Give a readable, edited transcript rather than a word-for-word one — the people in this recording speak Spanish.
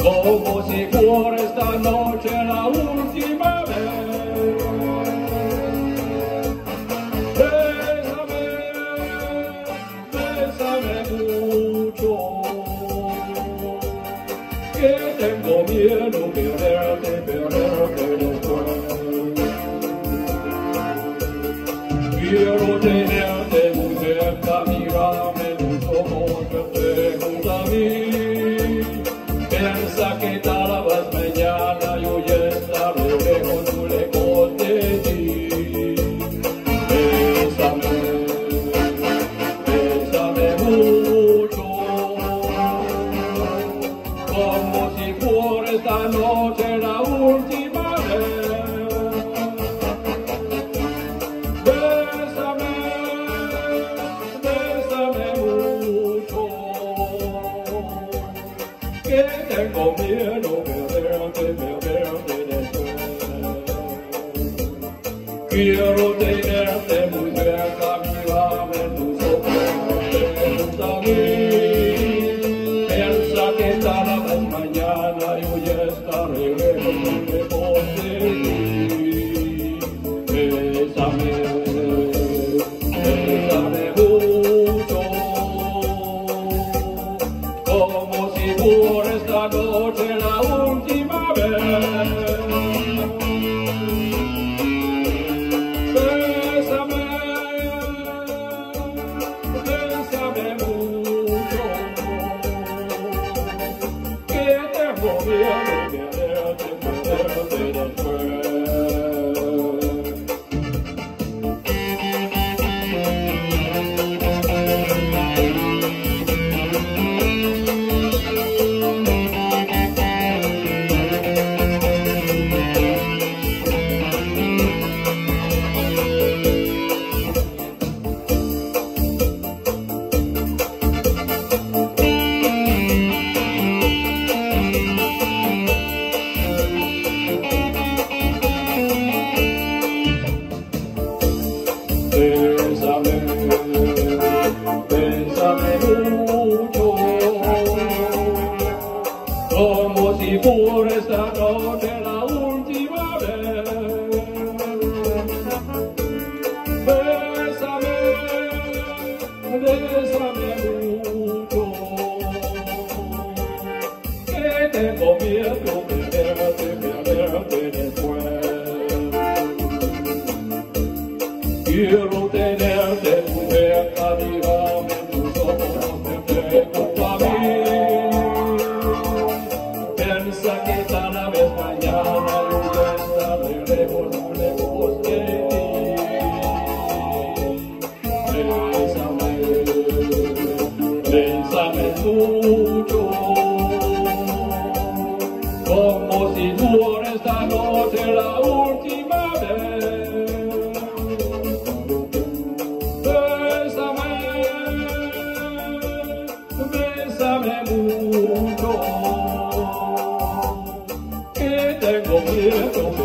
como si fuera esta noche la última vez. Bésame, bésame mucho, que tengo miedo perderte después. Quiero tenerte muy cerca, mírame en tus ojos, verte junto a mí. Piensa que tal vez mañana yo ya estaré lejos de ti. Bésame, bésame mucho, como si fuera esta noche la última vez. Bésame, bésame mucho, que tengo miedo perderte después. Quiero tenerte muy cerca, mírame en tus ojos, verte junto a mí. Piensa que tal vez mañana yo ya estaré lejos de ti. Bésame, bésame mucho, como si fuera esta noche la última vez. Bésame, bésame mucho, que tengo miedo de perderte después. Bésame, bésame mucho, como si fuera esta noche la última vez. Bésame, bésame mucho, que tengo miedo de perderte después. Quiero tenerte muy cerca, mírame en tus ojos, verte junto a mí. Piensa que tal vez mañana yo ya estaré lejos de ti. Bésame, bésame mucho, como si fuera esta noche la última vez. Bésame mucho, que tengo miedo